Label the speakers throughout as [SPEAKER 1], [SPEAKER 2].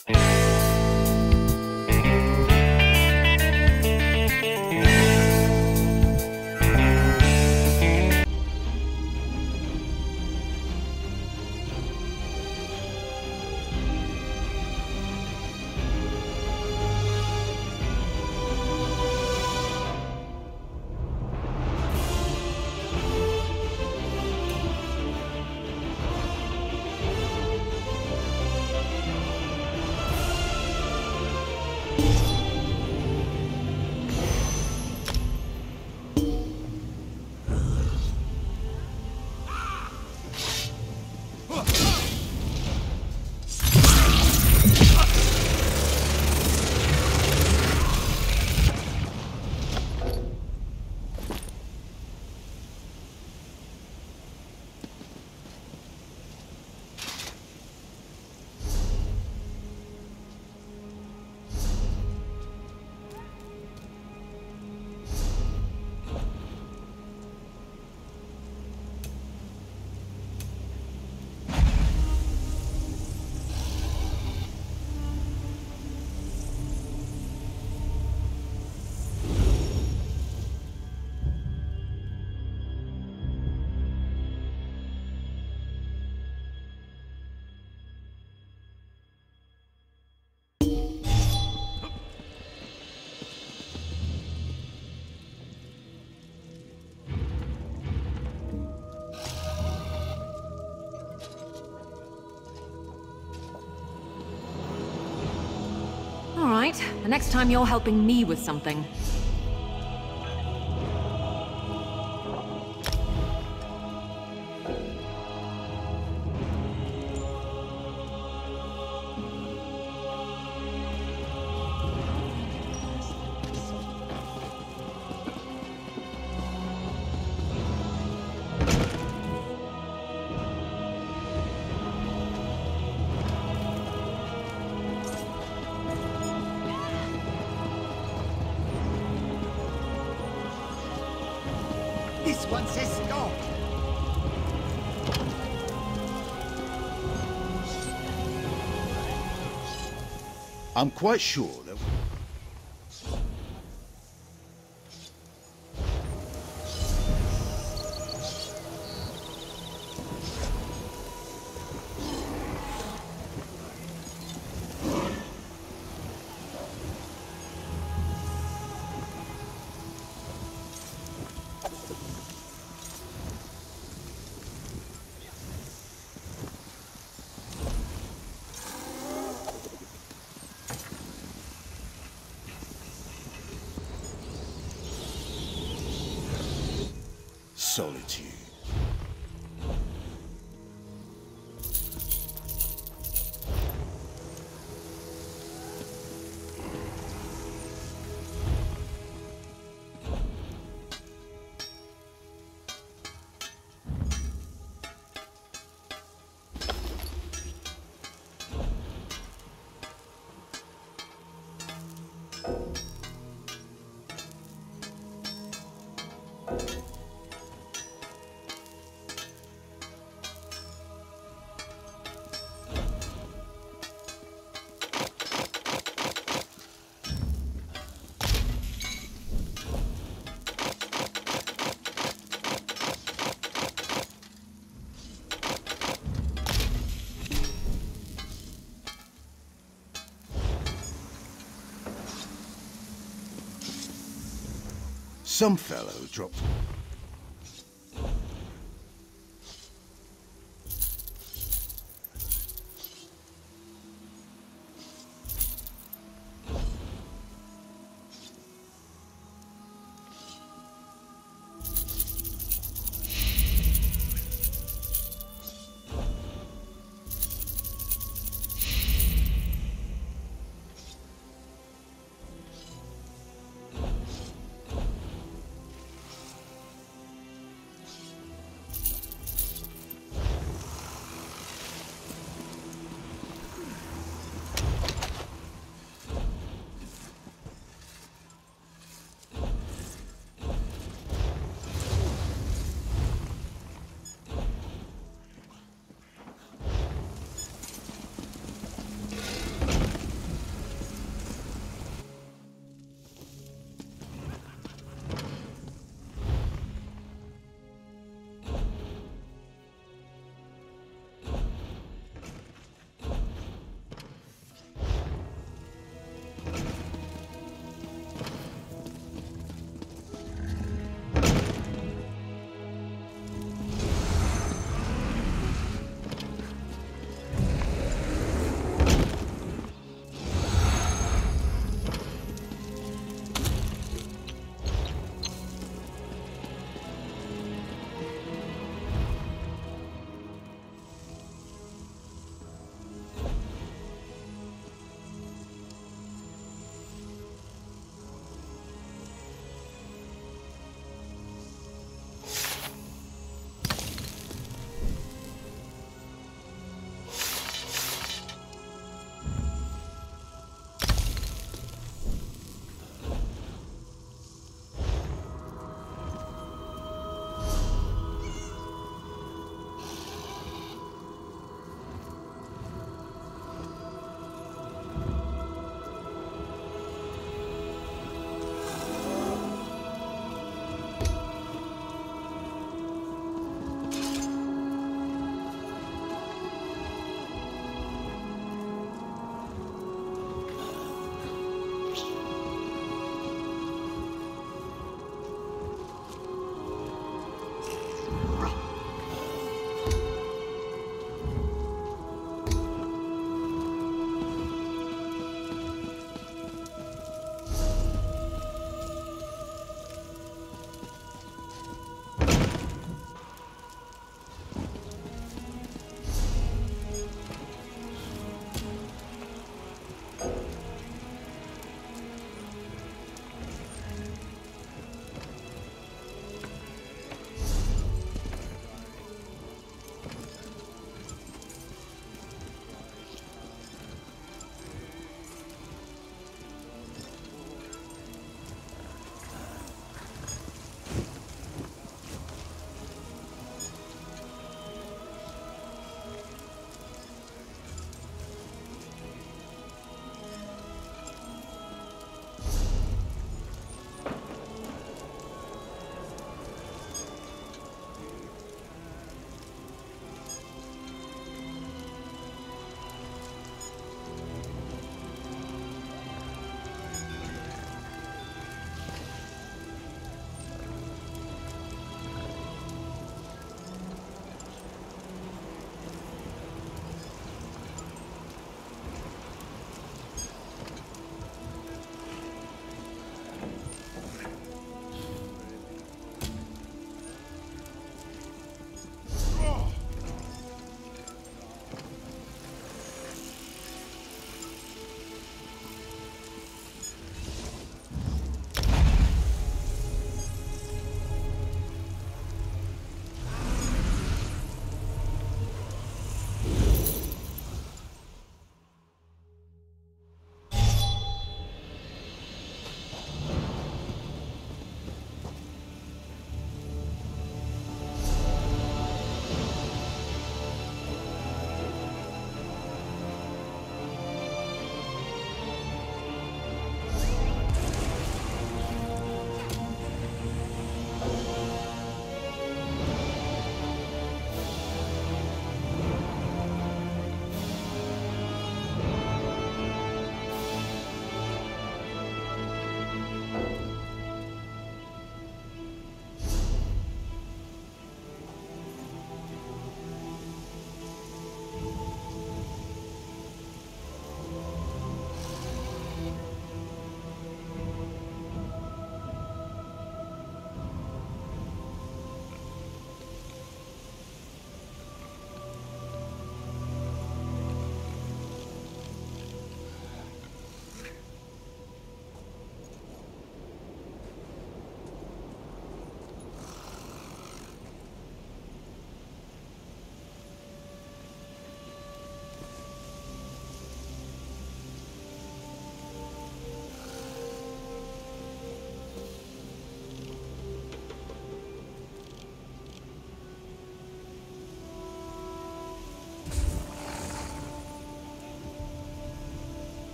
[SPEAKER 1] All right, the next time you're helping me with something.
[SPEAKER 2] This one says stop.
[SPEAKER 3] I'm quite sure that... Solitude. Some fellow dropped...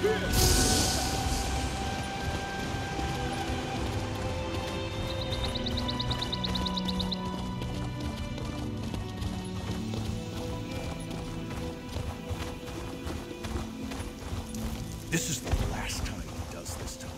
[SPEAKER 3] This is the last time he does this to me.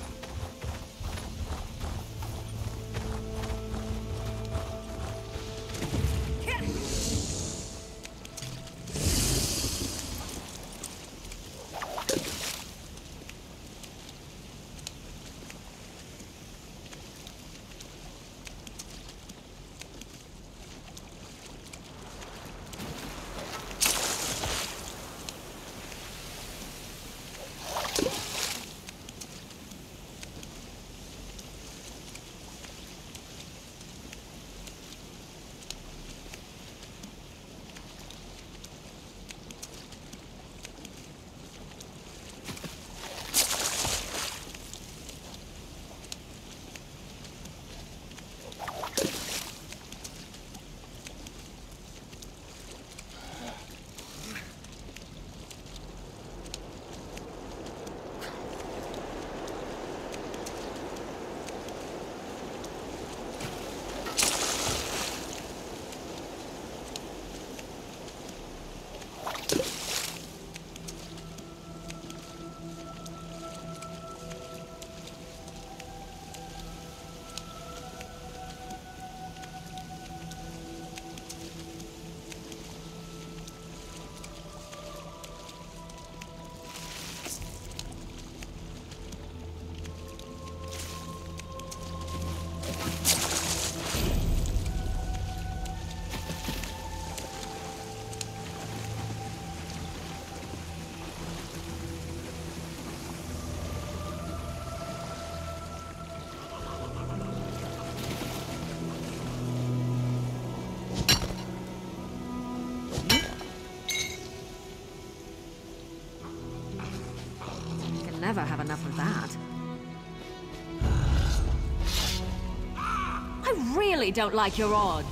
[SPEAKER 1] Never have enough of that. I really don't like your odds.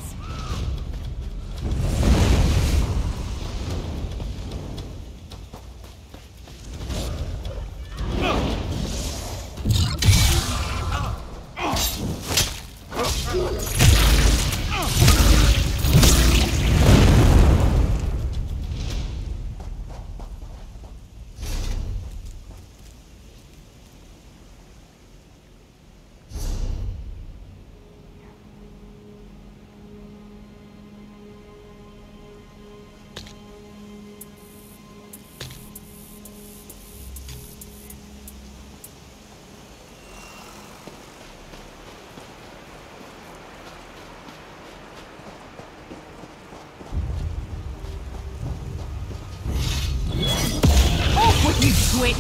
[SPEAKER 1] You twit!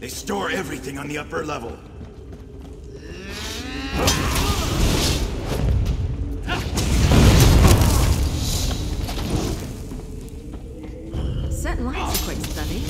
[SPEAKER 3] They store everything on the upper level.
[SPEAKER 1] Certain likes a quick study.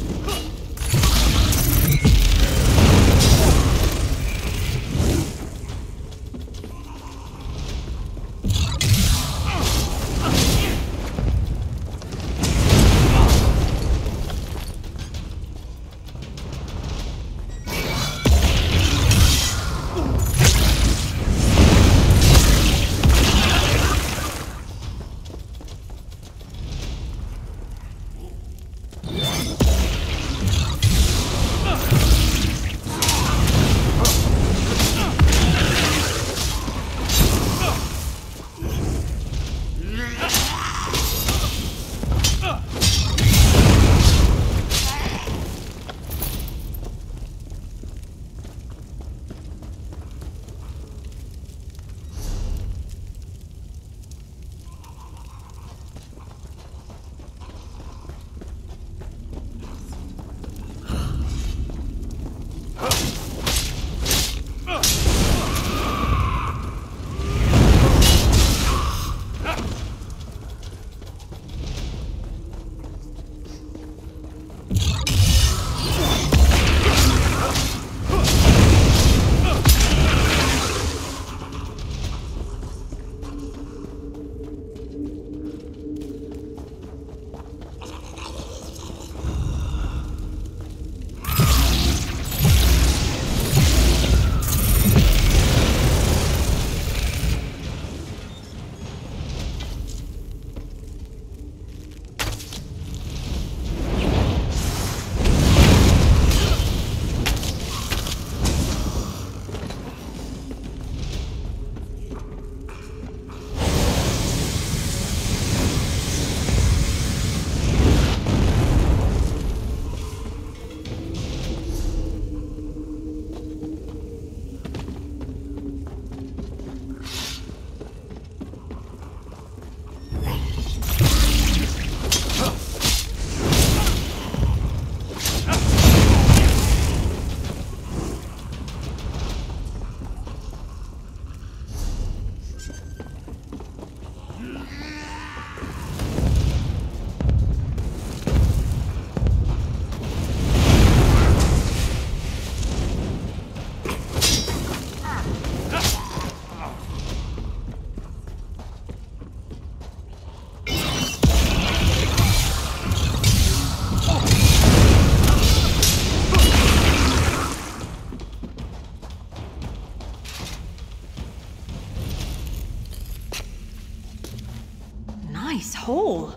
[SPEAKER 1] Nice hole.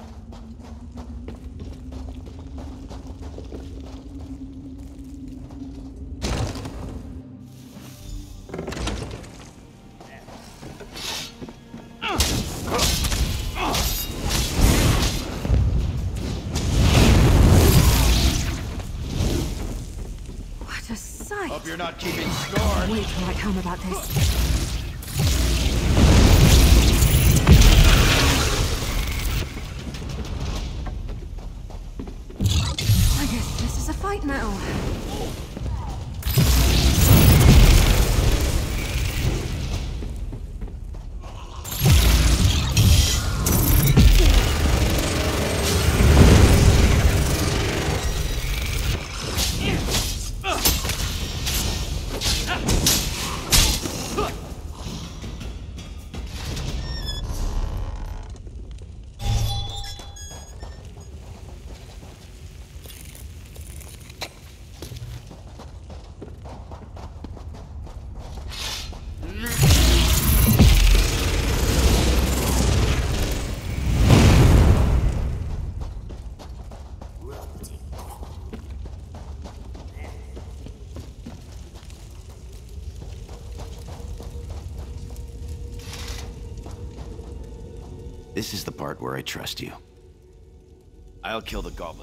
[SPEAKER 1] What a sight.
[SPEAKER 3] Hope you're not keeping score.
[SPEAKER 1] Wait till I come about this. Fight now.
[SPEAKER 4] This is the part where I trust you. I'll kill the goblin.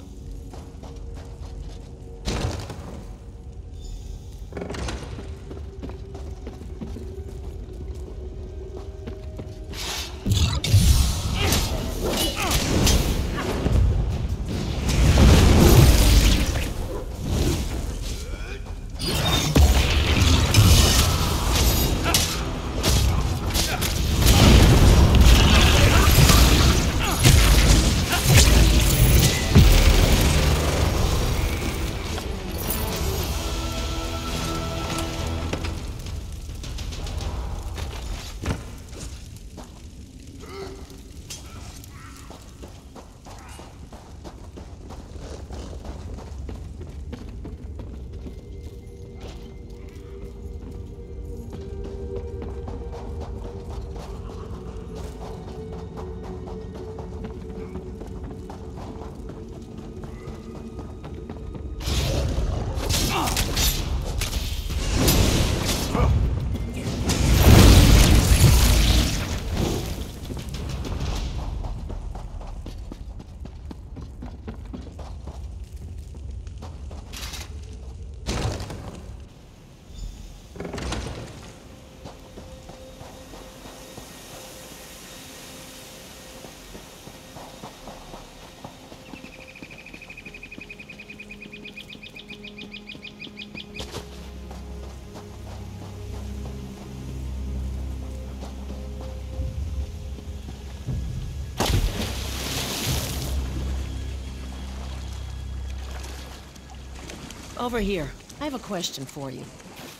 [SPEAKER 5] Over here. I have a question for you.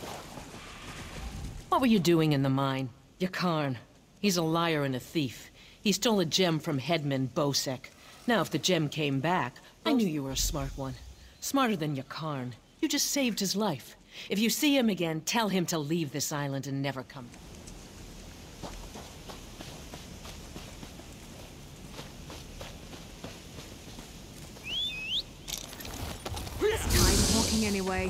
[SPEAKER 5] What were you doing in the mine? Yakarn. He's a liar and a thief. He stole a gem from Headman Bosek. Now, if the gem came back, I knew you were a smart one. Smarter than Yakarn. You just saved his life. If you see him again, tell him to leave this island and never come back.
[SPEAKER 1] Time walking anyway.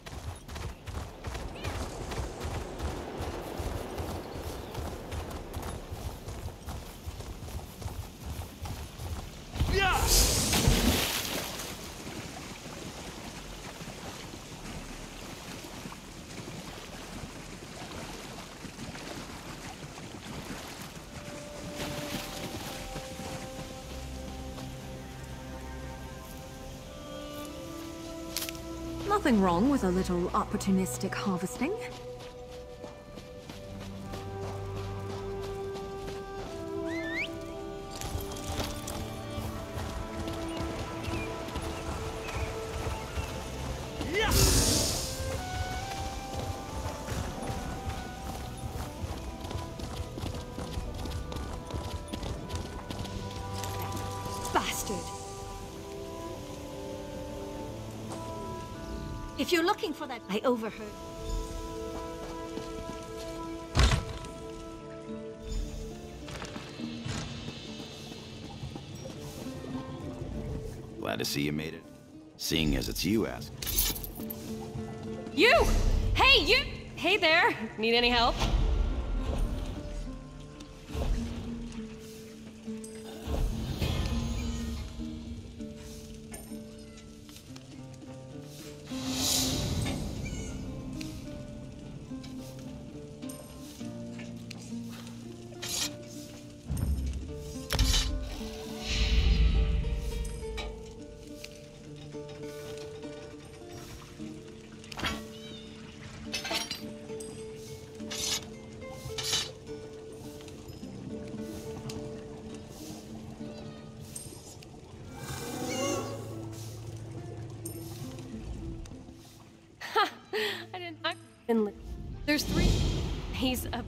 [SPEAKER 1] Nothing wrong with a little opportunistic harvesting. Bastard! If you're looking for that, I overheard.
[SPEAKER 4] Glad to see you made it. Seeing as it's you asking.
[SPEAKER 6] You! Hey, you! Hey there! Need any help? There's 3. He's a...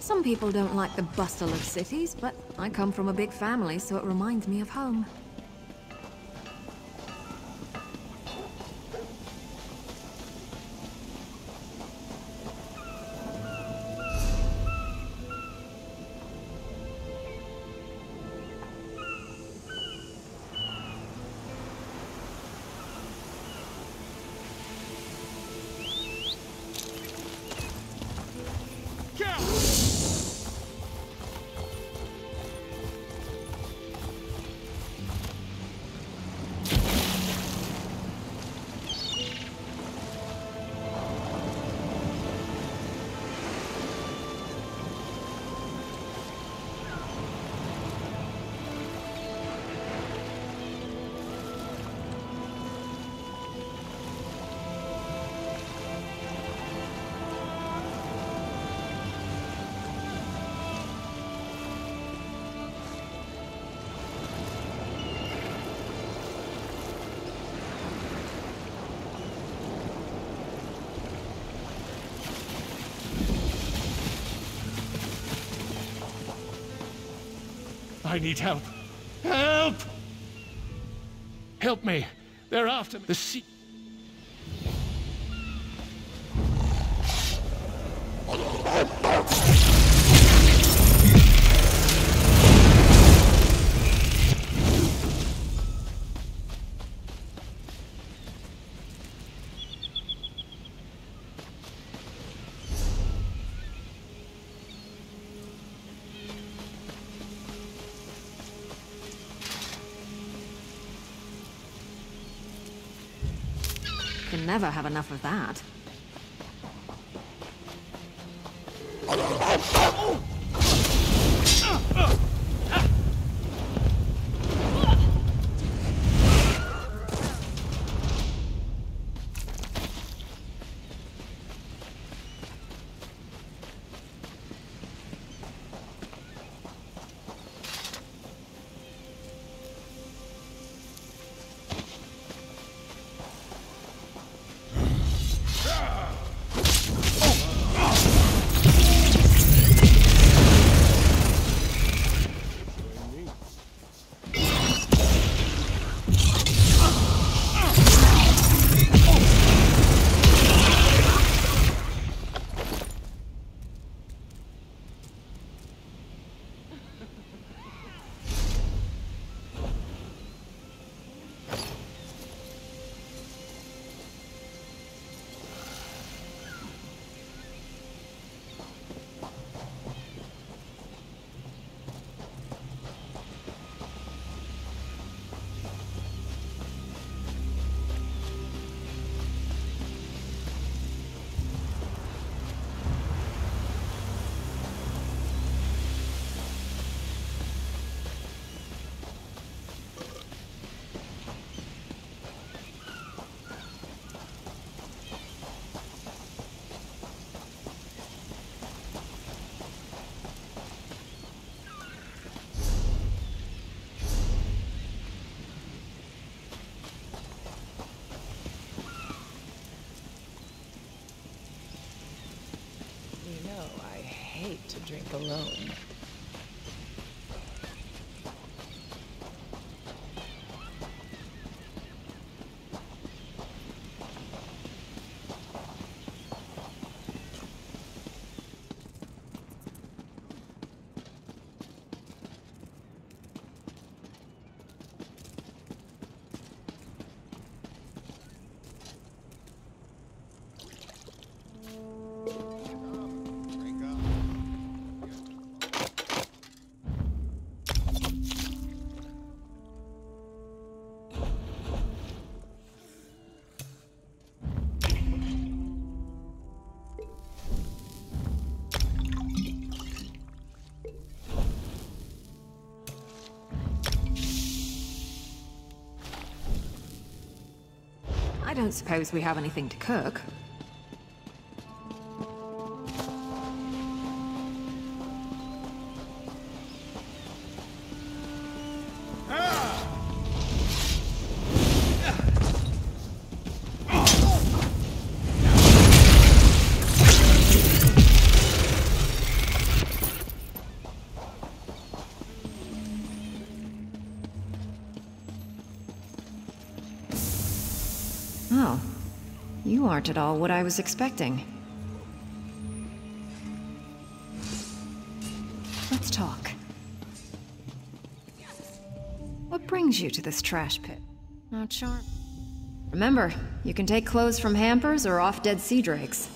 [SPEAKER 1] Some people don't like the bustle of cities, but I come from a big family, so it reminds me of home.
[SPEAKER 7] I need help. Help! Help me. They're after me. The sea...
[SPEAKER 1] Can never have enough of that.
[SPEAKER 5] I hate to drink alone.
[SPEAKER 1] I don't suppose we have anything to cook. Well, you aren't at all what I was expecting. Let's talk. What brings you to this trash pit? Not sure. Remember, you can take clothes from hampers or off dead sea drakes.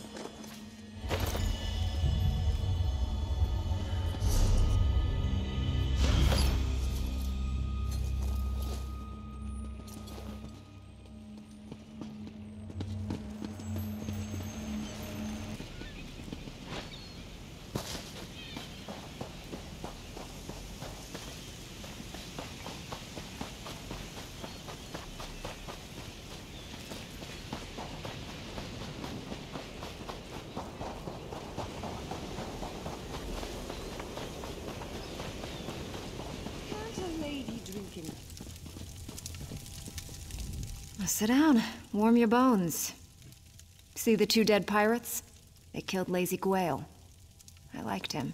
[SPEAKER 1] Sit down. Warm your bones. See the 2 dead pirates? They killed Lazy Gwale. I liked him.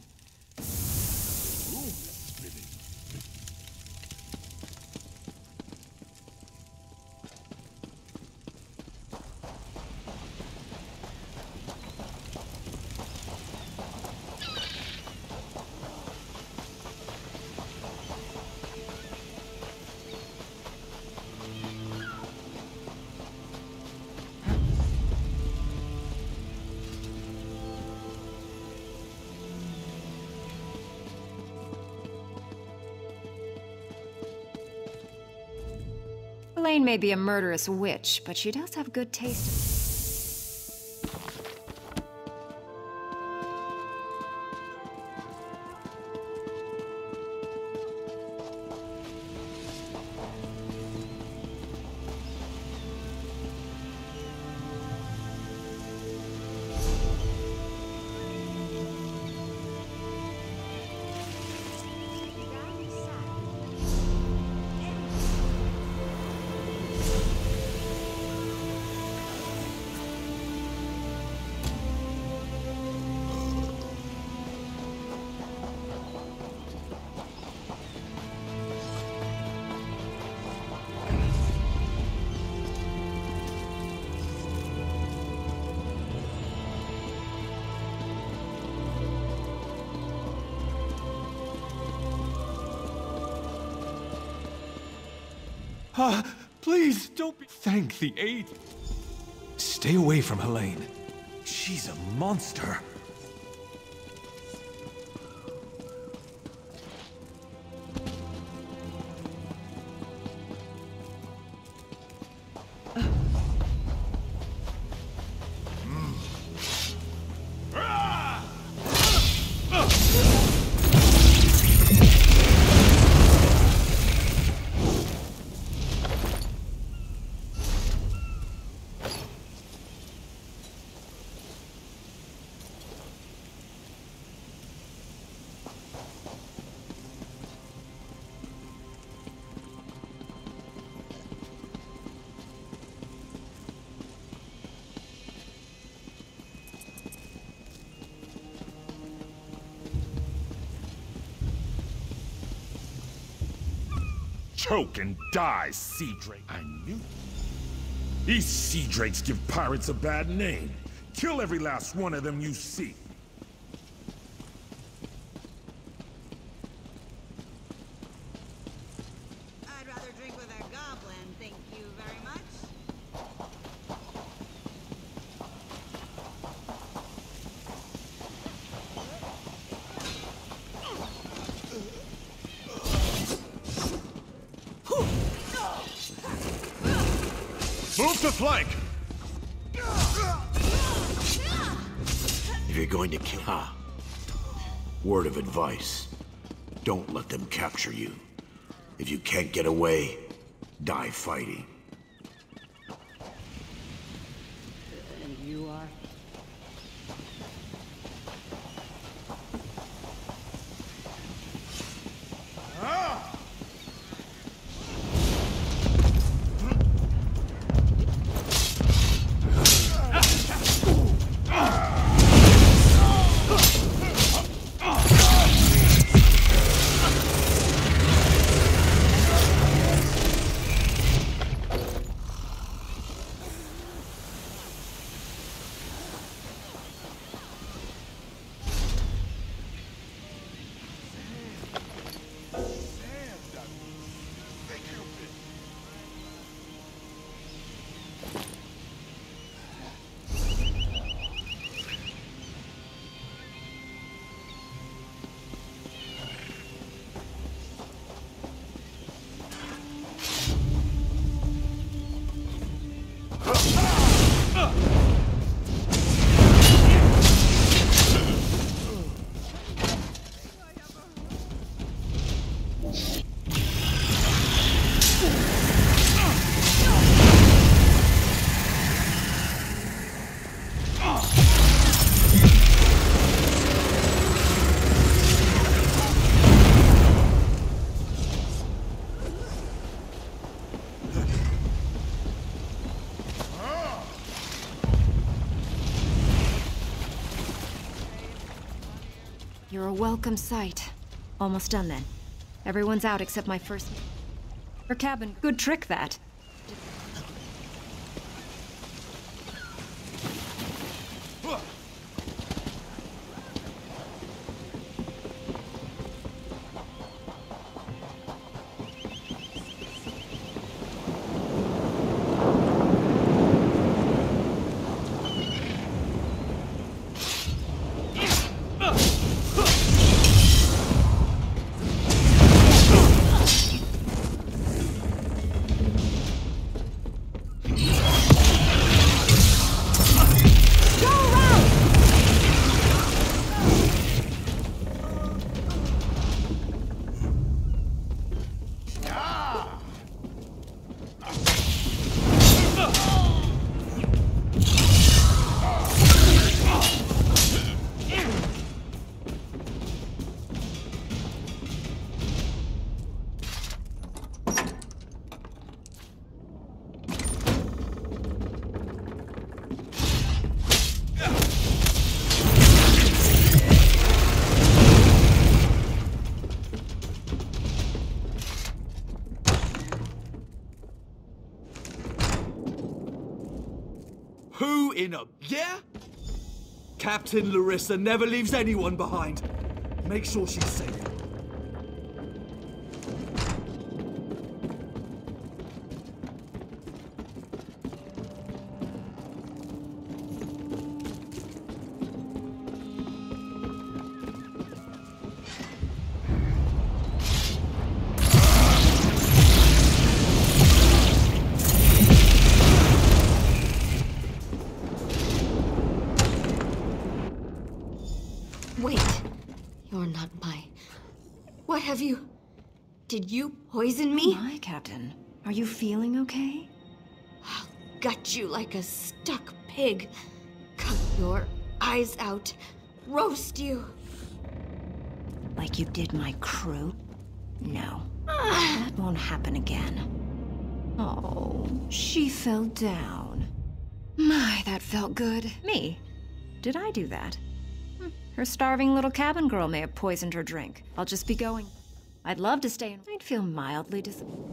[SPEAKER 1] Elaine may be a murderous witch, but she does have good taste.
[SPEAKER 7] Please, don't be... Thank the aid. Stay away from Helene. She's a monster.
[SPEAKER 8] Choke and die, Sea Drake. I knew. These Sea Drakes give pirates a bad name. Kill every last one of them you see.
[SPEAKER 9] I'd rather drink with a goblin, thank you very much.
[SPEAKER 8] Move to flank!
[SPEAKER 4] If you're going to kill... Word of advice. Don't let them capture you. If you can't get away, die fighting.
[SPEAKER 9] And you are?
[SPEAKER 1] You're a welcome sight. Almost done then. Everyone's out except my first... Her cabin. Good trick, that.
[SPEAKER 10] Who in a... Yeah? Captain Larissa never leaves anyone behind. Make sure she's safe.
[SPEAKER 11] Wait. You're not my... What have you... Did you poison me?
[SPEAKER 1] Oh my, Captain. Are you feeling okay?
[SPEAKER 11] I'll gut you like a stuck pig. Cut your eyes out. Roast you.
[SPEAKER 1] Like you did my crew? No. That won't happen again. Oh, she fell down. My, that felt good. Me? Did I do that? Her starving little cabin girl may have poisoned her drink. I'll just be going. I'd love to stay and I'd feel mildly disappointed.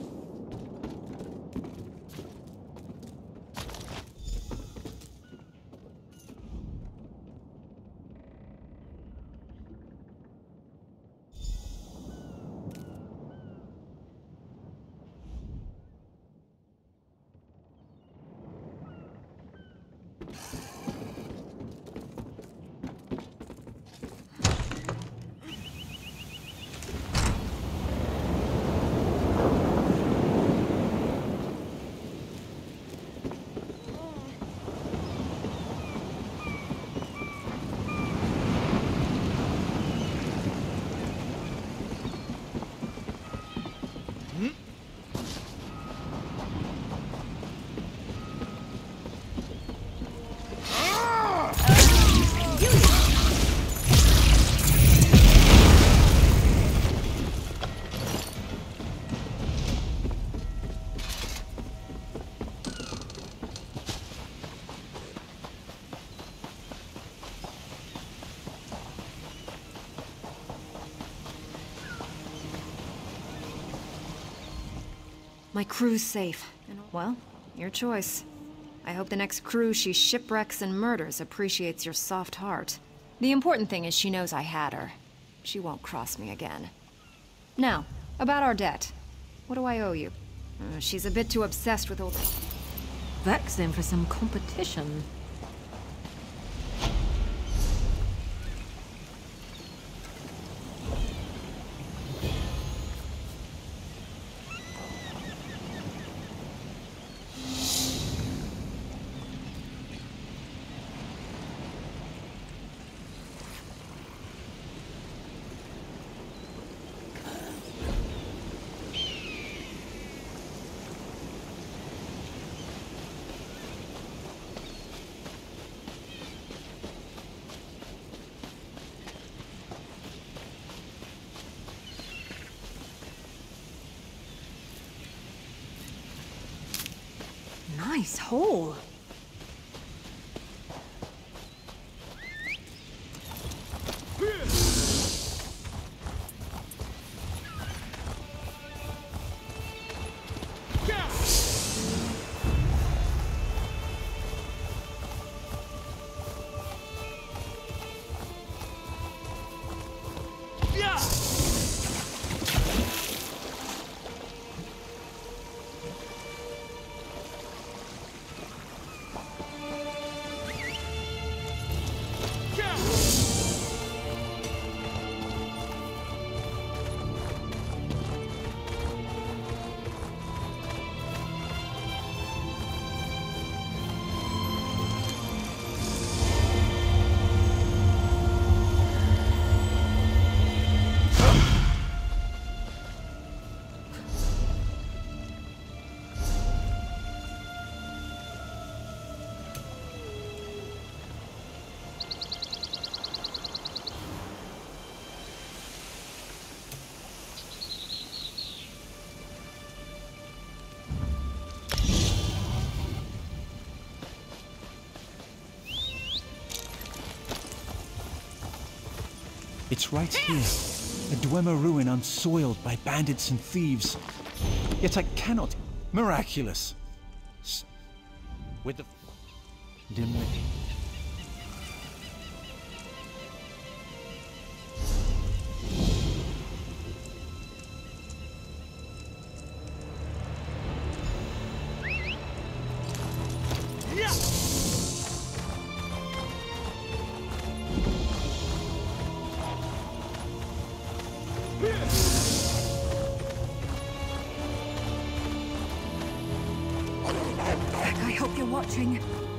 [SPEAKER 1] My crew's safe. Well, your choice. I hope the next crew she shipwrecks and murders appreciates your soft heart. The important thing is she knows I had her. She won't cross me again. Now, about our debt. What do I owe you? She's a bit too obsessed with old...
[SPEAKER 12] Vex them for some competition. Nice hole.
[SPEAKER 7] It's right here. A Dwemer ruin unsoiled by bandits and thieves. Yet I cannot... Miraculous. With the... Dimly.
[SPEAKER 12] I hope you're watching.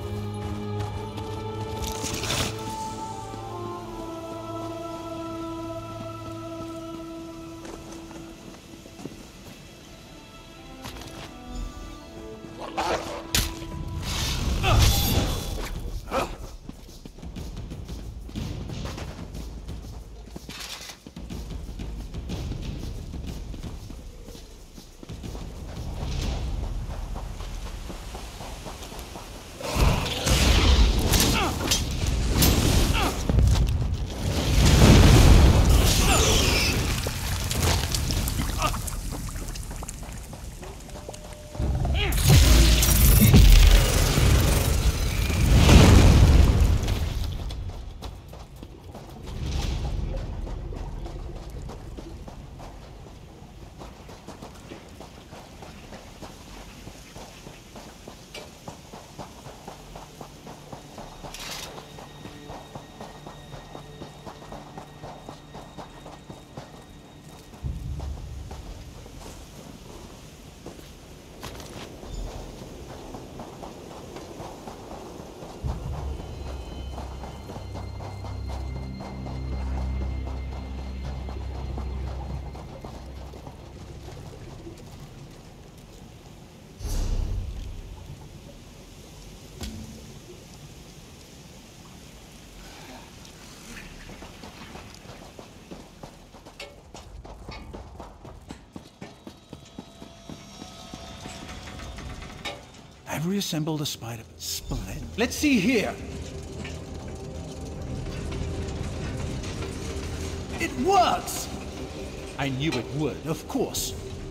[SPEAKER 7] I've reassembled a spider. Splendid. Let's see here. It works! I knew it would, of course.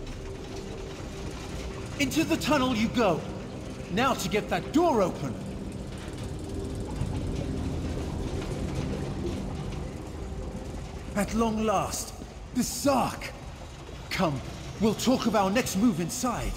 [SPEAKER 7] Into the tunnel you go. Now to get that door open. At long last, the Sark. Come, we'll talk of our next move inside.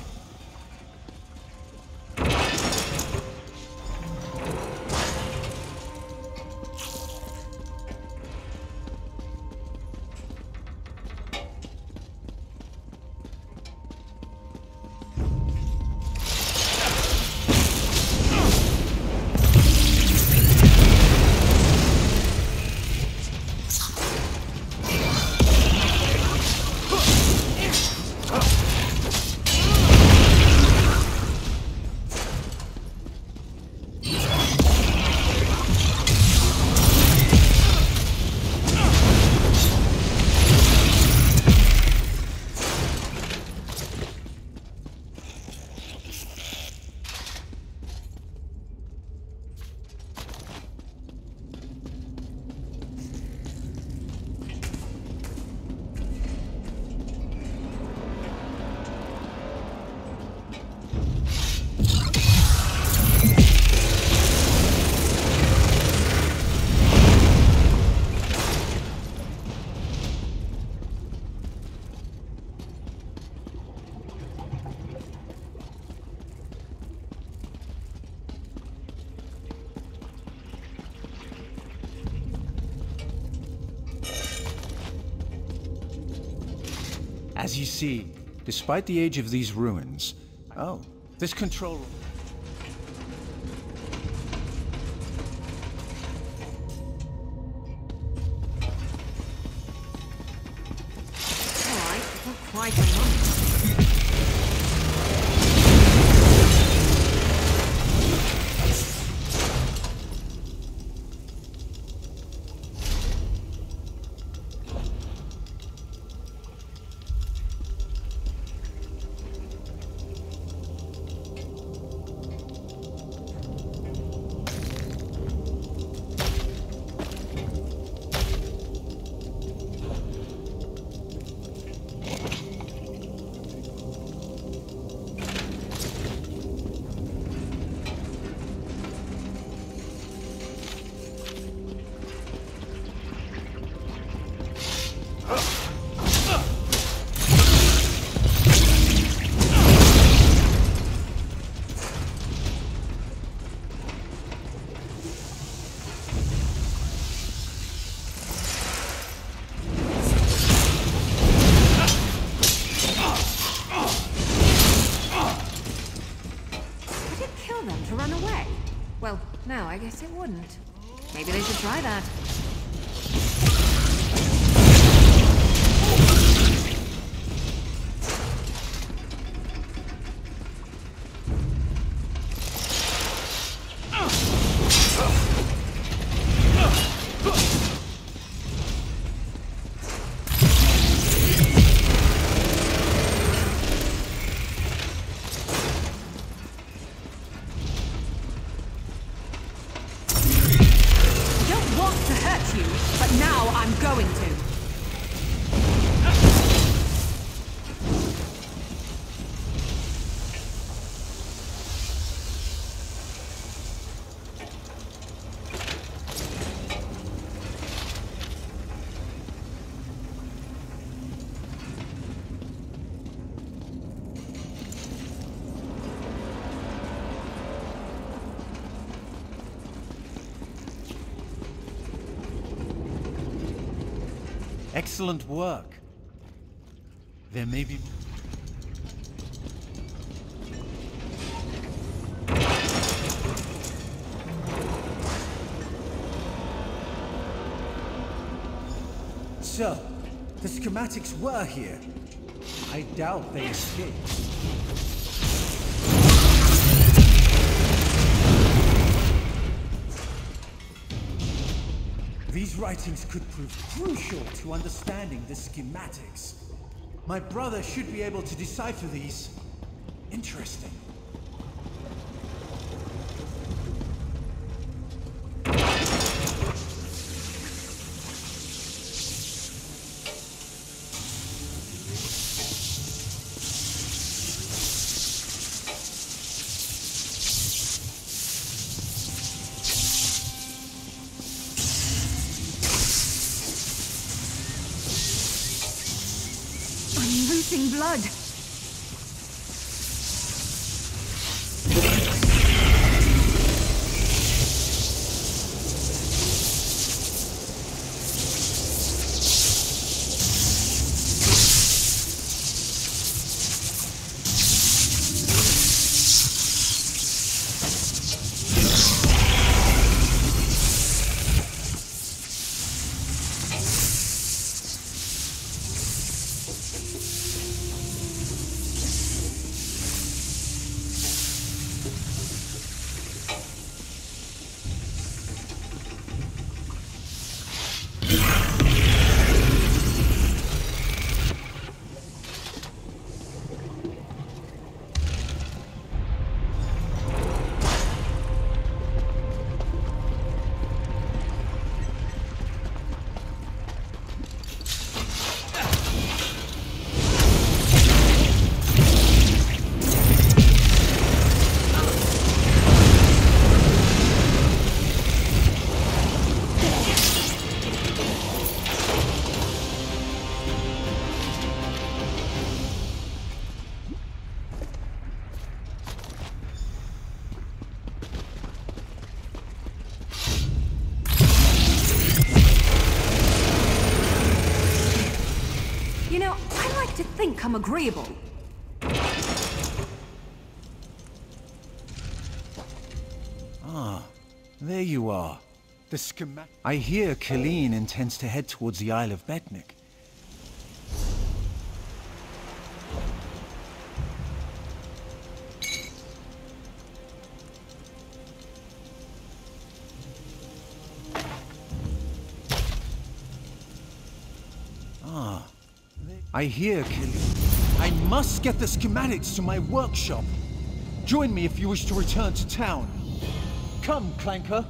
[SPEAKER 7] As you see, despite the age of these ruins... Oh, this control room...
[SPEAKER 12] Alright, not quite a month. No, I guess it wouldn't. Maybe they should try that.
[SPEAKER 7] Excellent work. There may be...
[SPEAKER 10] So, the schematics were here. I doubt they escaped. These writings could prove crucial to understanding the schematics. My brother should be able to decipher these. Interesting.
[SPEAKER 12] Blood. I'm agreeable.
[SPEAKER 7] Ah, there you are. The schematic. I hear Colleen intends to head towards the Isle of Betnik. Ah, I hear Colleen. I must get the schematics to my workshop. Join me if you wish to return to town. Come, Clanker.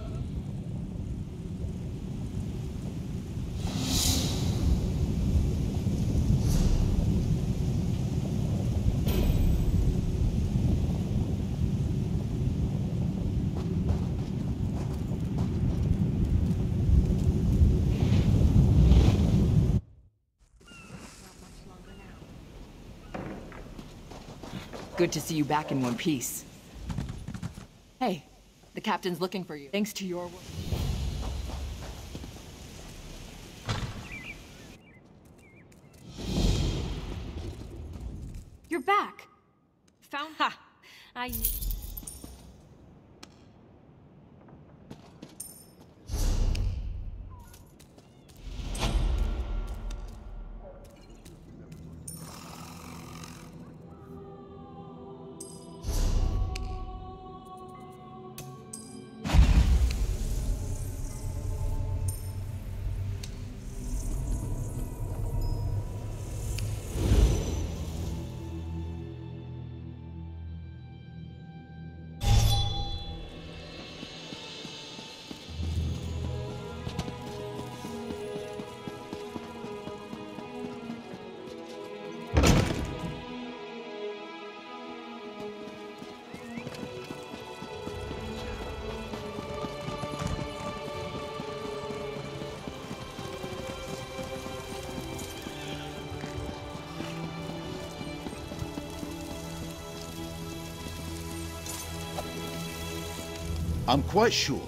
[SPEAKER 13] Good to see you back in one piece. Hey, the captain's looking for you. Thanks to your work.
[SPEAKER 6] You're back. Found... Ha!
[SPEAKER 14] I'm quite sure.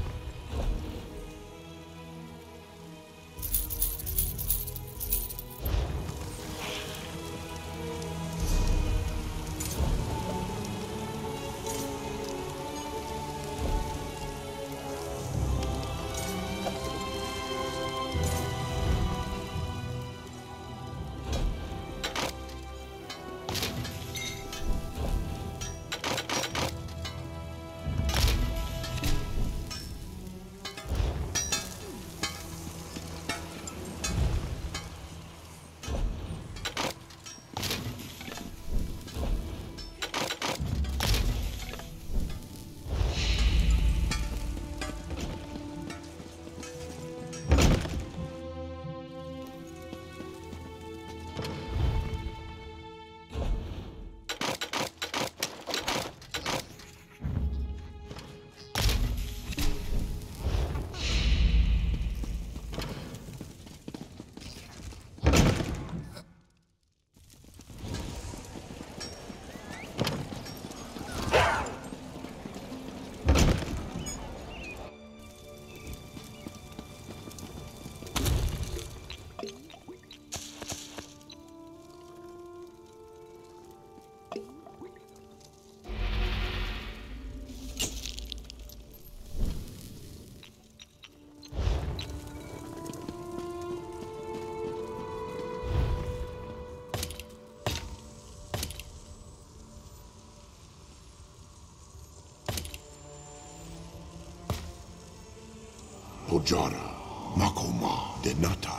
[SPEAKER 4] Hojara, Makoma, Denata.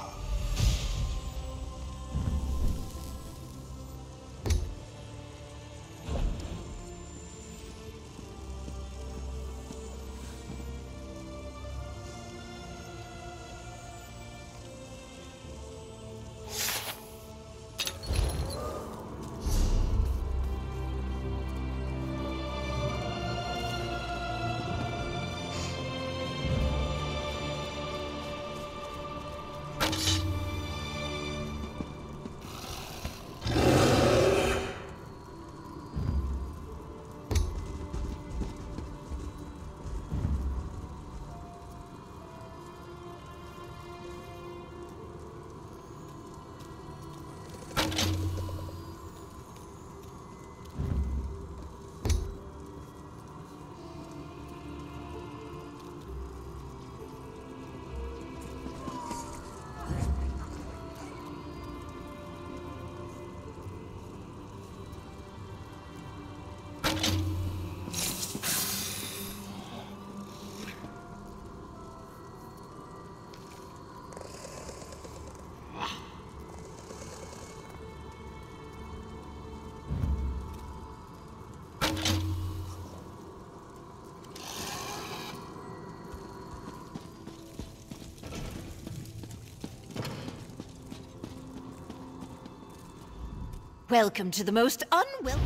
[SPEAKER 1] Welcome to the most unwelcome...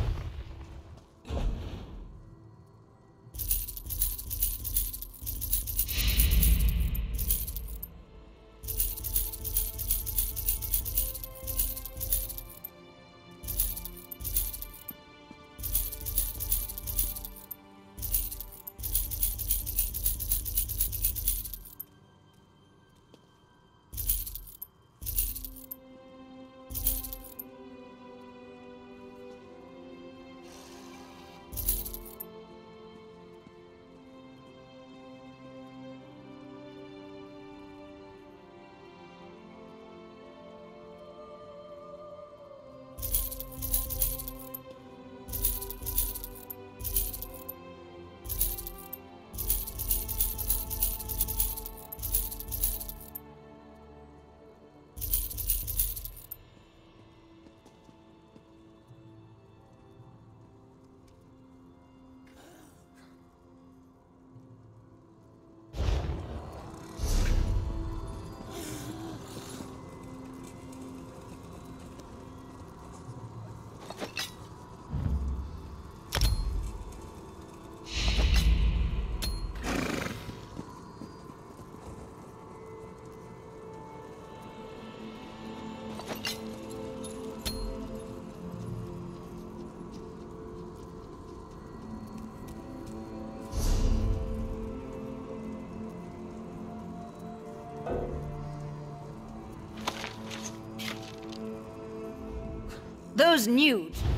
[SPEAKER 14] Those nudes